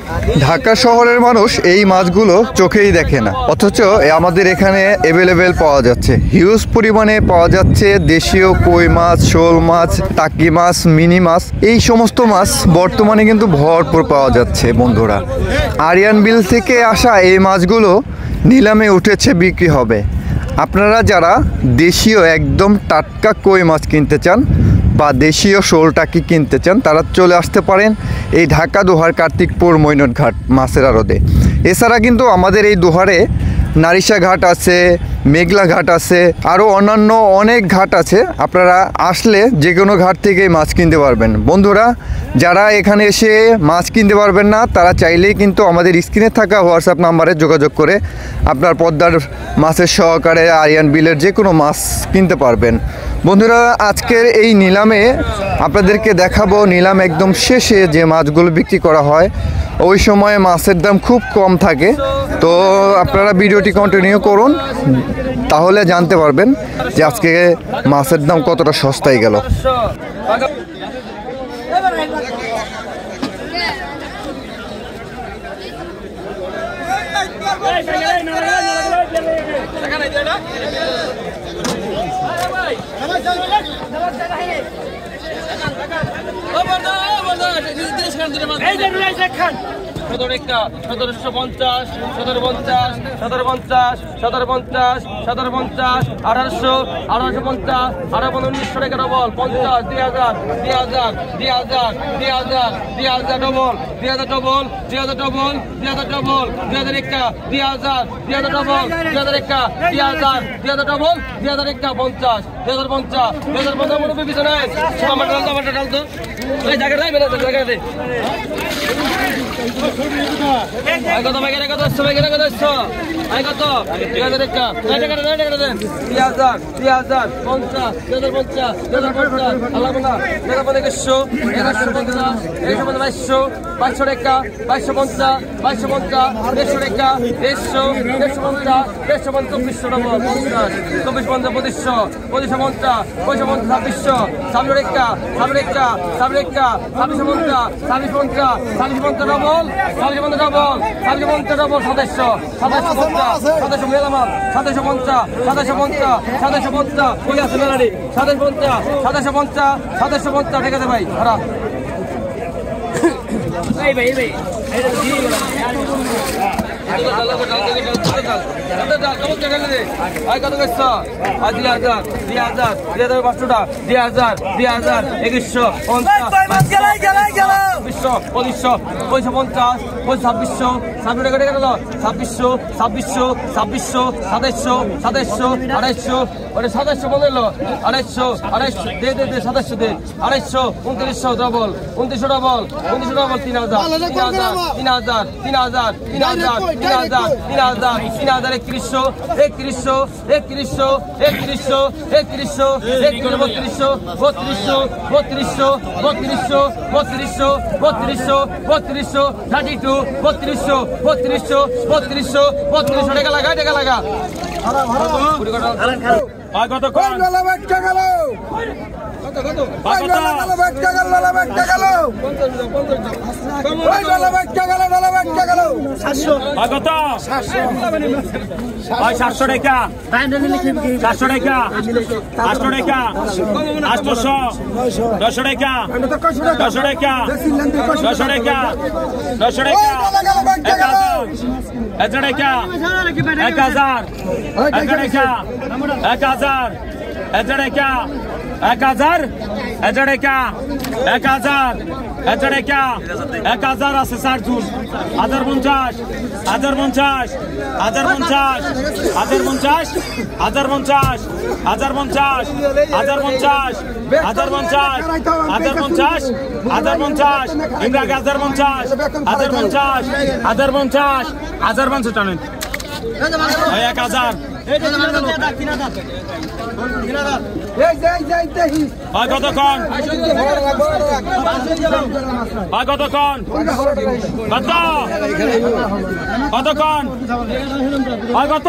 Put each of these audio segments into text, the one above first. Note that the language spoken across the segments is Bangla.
ঢাকা শহরের মানুষ এই মাছগুলো চোখেই দেখে না, অথচ আমাদের এখানে অ্যাভেলেবেল পাওয়া যাচ্ছে, হিউজ পরিমাণে পাওয়া যাচ্ছে। দেশীয় কই মাছ, শোল মাছ, টাকি মাছ, মিনি মাছ, এই সমস্ত মাছ বর্তমানে কিন্তু ভরপুর পাওয়া যাচ্ছে বন্ধুরা। আরিয়ান বিল থেকে আসা এই মাছগুলো নিলামে উঠেছে, বিক্রি হবে। আপনারা যারা দেশীয় একদম টাটকা কই মাছ কিনতে চান বা দেশীয় শোল টাকি কিনতে চান, তারা চলে আসতে পারেন এই ঢাকা দোহার কার্তিকপুর মৈনট ঘাট মাছের আড়তে। এছাড়া কিন্তু আমাদের এই দোহারে নারিশা ঘাট আছে, মেঘলা ঘাট আছে, আরও অন্যান্য অনেক ঘাট আছে। আপনারা আসলে যে কোনো ঘাট থেকে মাছ কিনতে পারবেন। বন্ধুরা, যারা এখানে এসে মাছ কিনতে পারবেন না, তারা চাইলেই কিন্তু আমাদের স্ক্রিনে থাকা হোয়াটসঅ্যাপ নাম্বারে যোগাযোগ করে আপনার পদ্মার মাছের সহকারে আরিয়ান বিলের যে কোনো মাছ কিনতে পারবেন। বন্ধুরা, আজকের এই নিলামে আপনাদেরকে দেখাবো নিলাম একদম শেষে যে মাছগুলো বিক্রি করা হয়, ওই সময় মাছের দাম খুব কম থাকে। তো আপনারা ভিডিওটি কন্টিনিউ করুন, তাহলে জানতে পারবেন যে আজকে মাছের দাম কতটা সস্তায় গেল। কতক্ষণ কতক্ষণ কত কতক্ষণ কত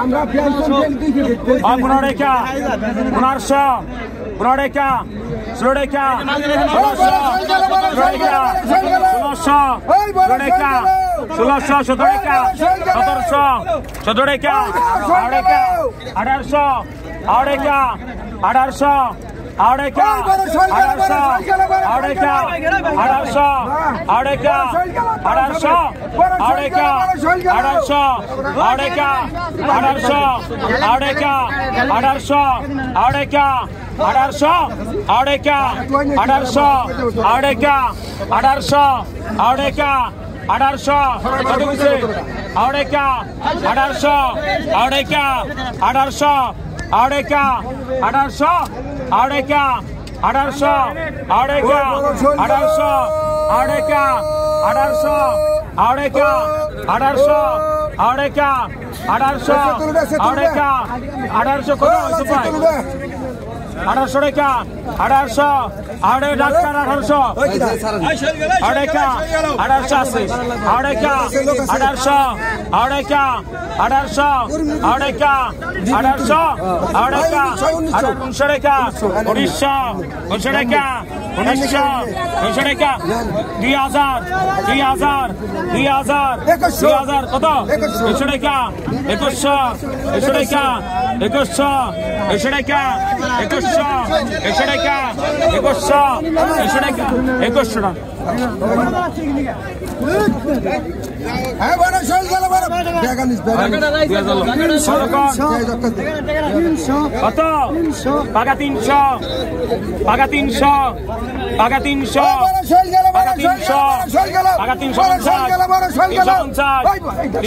1800 টাকা 1800 আড়ে ডাক্তার 1800 আড়েকা 1800 আছে আড়েকা 1800 আড়েকা 1800 আড়েকা 1800 আড়েকা 1900 টাকা 1900 টাকা 1900 টাকা 2000 কত 100 টাকা 2100 টাকা 2100 টাকা 2100 টাকা 2100 টাকা 2100 টাকা হ্যাঁ বড় শোল গেল বড় বেগানিস কত পাকা 300 পাকা 300 পাকা 300 পাকা 300 পাকা 350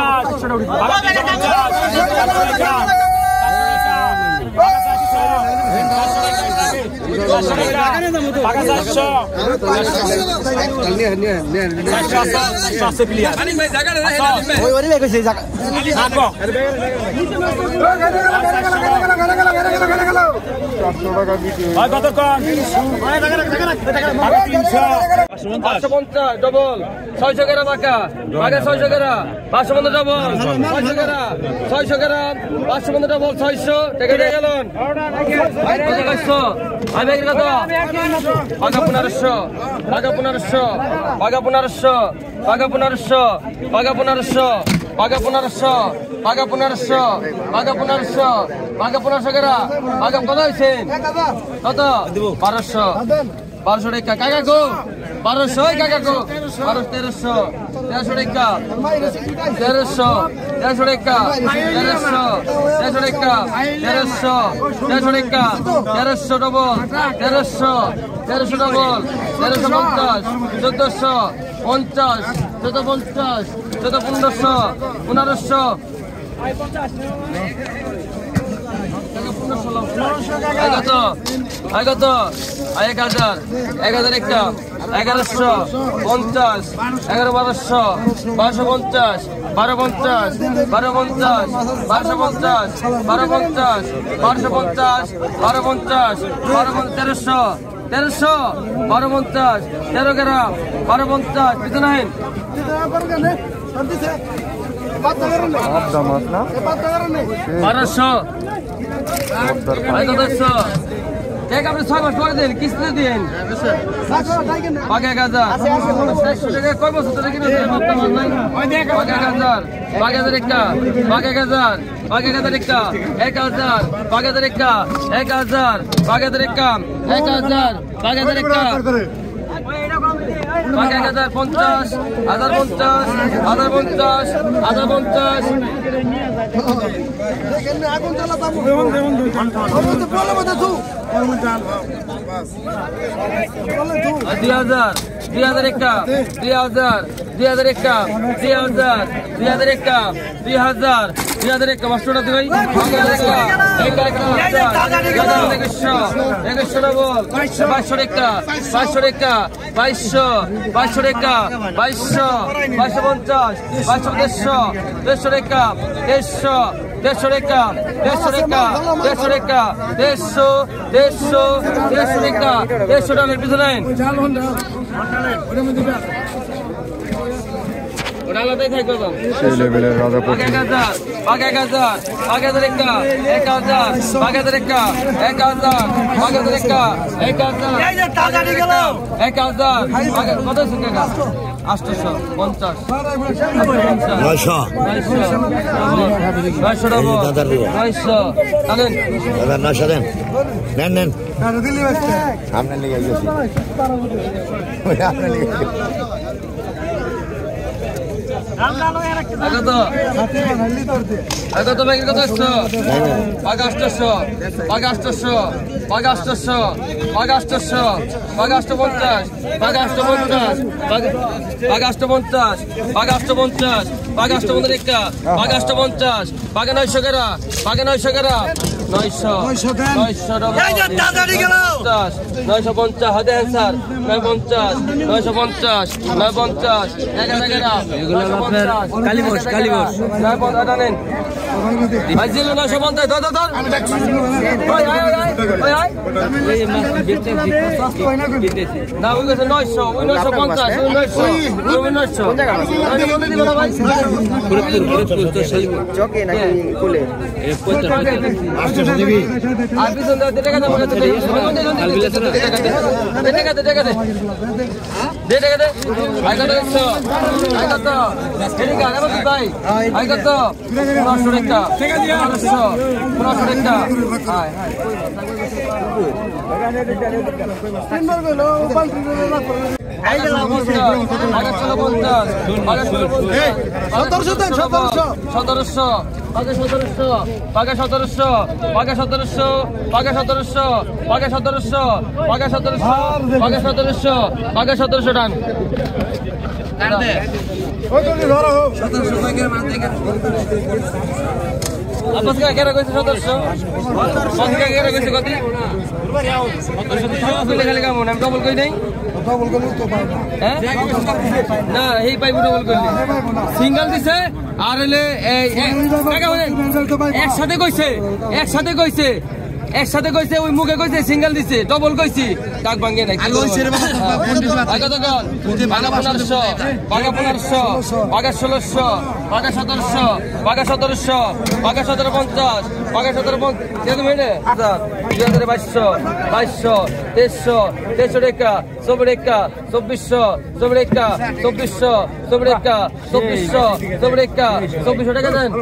ডবল 600 গ্রাম বাঁকা 600 গ্রাম 550 ডবল 600 গ্রাম 600 গ্রাম 550 ডবল 600 টাকা দিয়ে গেলেন 500 আমি কত বাঘা 1500 বাঘা 1500 বাঘা 1500 বাঘা 1500 বাঘা 1500 বাঘা 1500 বাঘা 1500 বাঘা 1500 বাঘা 1500 গ্রাম বাঘা কত হয়েছে কত 1200 1200 টাকা কাকা গো 1200 কাকা গো 1300 টাকা 1300 টাকা 1300 টাকা 1300 টাকা 1300 ডবল 1300 ডবল 1350 1400 50 1450 1500 1500 কত 1000 একটা 1100 50 11 1250 1250 1250 1250 1250 1250 1300 1250 13 গ্রাম 1250 কত নাই 1200 এক আপনি 6 মাস পরে দিন কিস্তি দিন বাঘে 1000 কয় বছর ধরে কিনে বাঘে 1000 বাঘে 1000 একটা বাঘে 1000 বাঘে 1000 একটা 1000 বাঘে 1000 একটা 1000 বাঘে 1000 একটা 1000 বাঘে 1000 একটা বাঘে 1050 1050 1050 1050 আগুন জ্বালাতাম দুই হাজার একটা 2000 একটা 2000 একটা 2000 একটা মাস্টারটা দিই 2100 ডবল 500 টাকা 500 টাকা 2200 টাকা 2200 2250 2200 টাকা 150 150 টাকা 150 টাকা 150 টাকা 150 টাকা 150 টাকার পিছনে ওটা আলাদাই থাকবে তো সেই লেভেলের রাজা পক্ষী। 1000 1000 1000 টাকা 1000 1000 টাকা 1000 1000 টাকা 1000 এই যে তাড়াতাড়ি গেল 1000 কত টাকা 850 900 দেন নেন নেন দিল্লি বাসতে আপনার লেগে গেছি আপনার লেগে কত ব্যাগের কত আসছো পাকা 800 পাকা 800 পাকা 800 পাকা 800 পাকা 850 পাকা 850 পাকা 850 পাকা 850 পাকা 850 টাকা পাকা 850 পাকা 900 টাকা পাকা 900 টাকা 900 এই যে তাড়াতাড়ি গেল 950 হাতে অ্যান্সার 950 950 950 এগুলো আপনার কালীবস 950 নেন আইছিল 950 ধর ওই না ওই গেছে 900 ওই 950 ওই 900 ওই 900 বলে দিবা না ভাই চকে নাকি কোলে আর পিছন দে টাকা দাও টাকা দে আই কত 100 এদিকে আরে ভাই আই কত 900 টাকা 900 টাকা হাই এই যে লাভ হচ্ছে আগে 1750 আগে 1750 পাকে 1700 পাকে 1700 পাকে 1700 পাকে 1700 পাকে 1700 পাকে 1700 পাকে 1700 পাকে 1700 টান কাটে ওই তো ধরো 1700 পাকে মান দেখে আপস কা কেরা কইছে 1700 কত কা কেরা কইছে কত 1700 কইলে খালি কাম না আমি ডবল কই নাই ডবল গেল তো পাই না হ্যাঁ না এই পাইবো ডবল কইলে সিঙ্গেল দিছে আর হলে এই একসাথে কইছে ওই মুখে কইছে সিঙ্গেল দিছে ডবল কইছি ডাক ভাঙে নাই কত গান বাগা 1500 বাগা 1500 বাগা 1600 বাগা 1700 বাগা 1700 বাগা 1750 বাগা 1750 কত মিনিটে 2200 2300 টাকা 24 টাকা 2400 টাকা 2400 টাকা 2400 টাকা দেন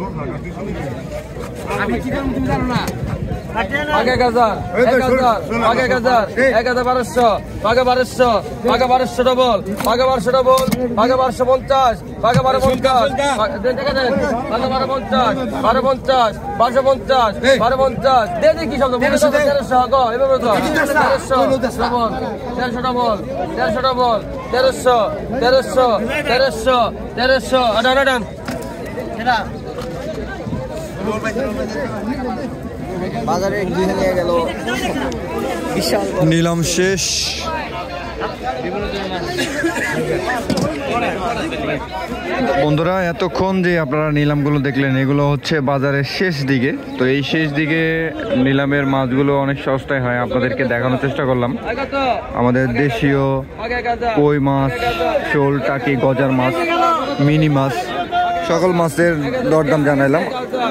আমি কি দাম তুমি জানো না আগে 1000 আগে 1000 1200 আগে 1200 ডবল আগে 1200 ডবল আগে 1250 আগে 1250 দেন টাকা দেন আগে 1250 1250 1250 দে কি শব্দ 1300 গো এভাবে তো 1300 ডবল 1300 ডবল 1300 ডবল 1300 আডান এটা বাজারে গিয়ে নিয়ে গেল বিশাল নিলাম শেষ। বন্ধুরা এতক্ষণ যে আপনারা নিলামগুলো দেখলেন এগুলো হচ্ছে বাজারের শেষ দিকে। তো এই শেষ দিকে নিলামের মাছগুলো অনেক সস্তায় হয়, আপনাদেরকে দেখানোর চেষ্টা করলাম। আমাদের দেশীয় কই মাছ, শোল, টাকি, গজার মাছ, মিনি মাছ, সকল মাছের দরদাম জানাইলাম।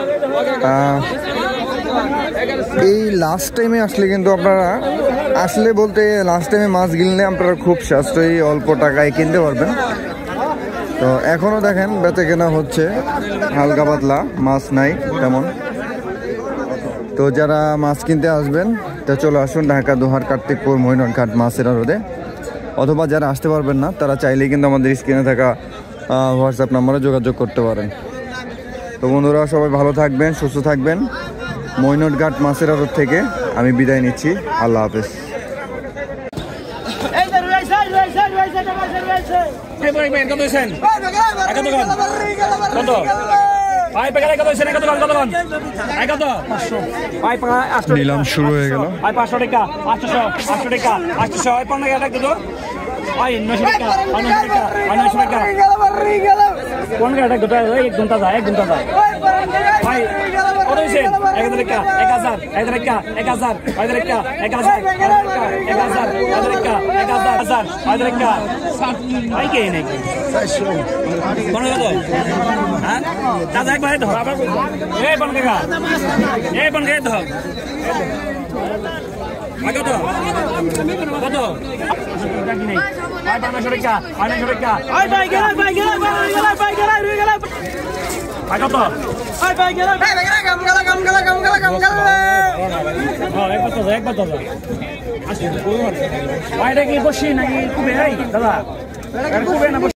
এই লাস্ট টাইমে আসলে কিন্তু আপনারা আসলে বলতে লাস্ট টাইমে মাছ কিনলে আপনারা খুব সাশ্রয়ী অল্প টাকায় কিনতে পারবেন। তো এখনও দেখেন বেচে কেনা হচ্ছে, হালকা পাতলা মাছ নাই তেমন। তো যারা মাছ কিনতে আসবেন তা চলে আসুন ঢাকা দোহার কার্তিকপুর মইনটঘাট মাছের আড়তে, অথবা যারা আসতে পারবেন না তারা চাইলেই কিন্তু আমাদের স্ক্রিনে থাকা হোয়াটসঅ্যাপ নাম্বারে যোগাযোগ করতে পারেন। তো বন্ধুরা সবাই ভালো থাকবেন, সুস্থ থাকবেন। মইনটঘাট মাছের আড়ত থেকে আমি বিদায় নিচ্ছি। আল্লাহ হাফেজ। নিলাম শুরু হয়ে গেল। 500 টাকা 800 টাকা 800 15 টাকা তো 900 টাকা 900 টাকা 900 টাকা কোন গাড়ি গোটা 1 ঘন্টা যায় 1 ঘন্টা যায় ভাই কত হয়েছে 1000 টাকা 1000 1000 টাকা 1000 1000 টাকা 1000 1000 1000 টাকা 1000 1000 টাকা ভাই কে নাকি কোন কত হ্যাঁ দাদা একবার ধর এই বন কাকা এই বন কাকা ধর কত কত টাকি নেই 500 টাকা 500 টাকা ওই ভাই গেল কত ওই ভাই গেল একবার তো ভাইটা কি বসি নাকি কুবে দাদা কুবে না